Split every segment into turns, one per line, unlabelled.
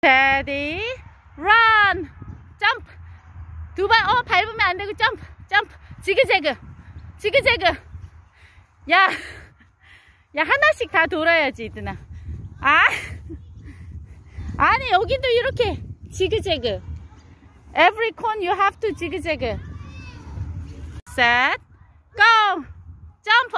Steady, run, jump. 두 번, 밟으면 안 되고 점프, 점프. 지그재그, 지그재그. 야, 하나씩 다 돌아야지, 이드나. 아니, 여기도 이렇게 지그재그. Every cone you have to 지그재그. Set, go, jump,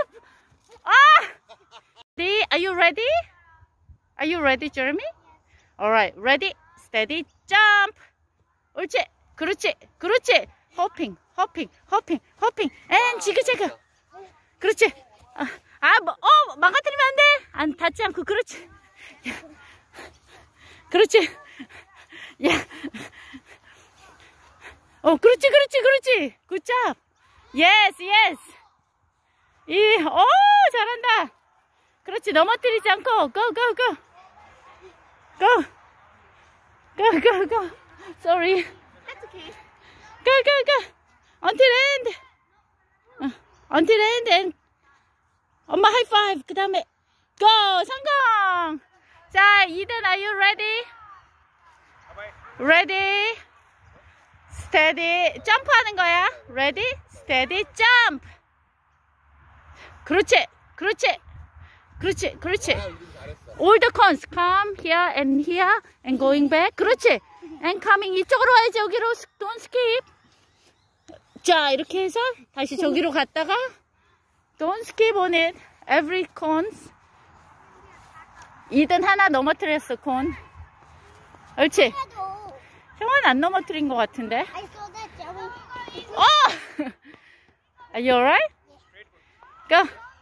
Are you ready? Are you ready, Jeremy? Alright, ready, steady, jump. 옳지, 그렇지, 그렇지. hopping, hopping, hopping, hopping, and 지그재그. 그렇지. 망가뜨리면 안 돼. 안 닿지 않고, 그렇지. 그렇지. 야. 그렇지, 그렇지, 그렇지. Good job. Yes, yes. 잘한다. 그렇지, 넘어뜨리지 않고, go, go, go. Go. Go, go, go. Sorry.
That's okay.
Go, go, go. Until end. Until end and 엄마 high five. 그 다음에 go. 성공. 자, Eden, are you ready? Ready? Steady. 점프하는 거야. Ready? Steady. Jump. 그렇지. 그렇지. 그렇지. 그렇지. All the cones come here and going back. 그렇지. And coming. 이쪽으로 와야지. 여기로. Don't skip. 자, 이렇게 해서 다시 저기로 갔다가 Don't skip on it. Every cones. 이든 하나 넘어뜨렸어, 콘. 옳지. 형은 안 넘어뜨린 것 같은데.
I saw that jumping.
Are you alright? Go.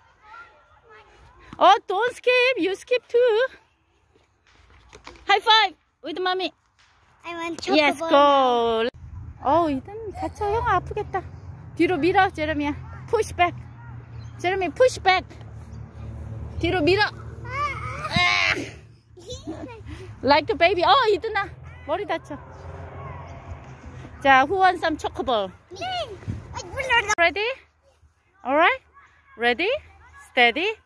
Don't skip. You skip too. High five with mommy.
I want
Yes, go. 이든 다쳐. 형 아프겠다. 뒤로 밀어, 제레미야. Push back. 제레미, push back. 뒤로 밀어. Like a baby. 이든아. 머리 다쳐. 자, who wants some chocolate? Ready? Alright? Ready? Steady?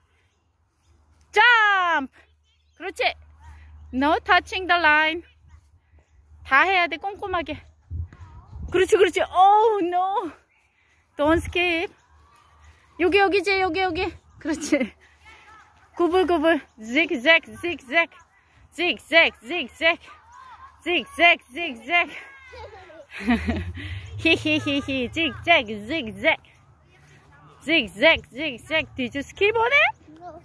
Jump! 그렇지. No touching the line. 다 해야 돼, 꼼꼼하게. 그렇지, 그렇지. Oh, no. Don't skip. 여기지, 여기. 그렇지. 구불구불. Zigzag, zigzag. Zigzag, zigzag. Zigzag, zigzag. Hihihihi. Zigzag, zigzag. Zigzag, zigzag. Did you skip on it?
No.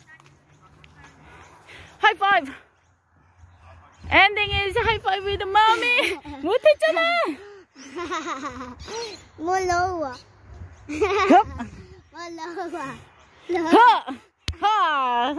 High five. Ending is high five with mommy. 못했잖아.
More lower.
Hup.
More lower.
Ha. Ha.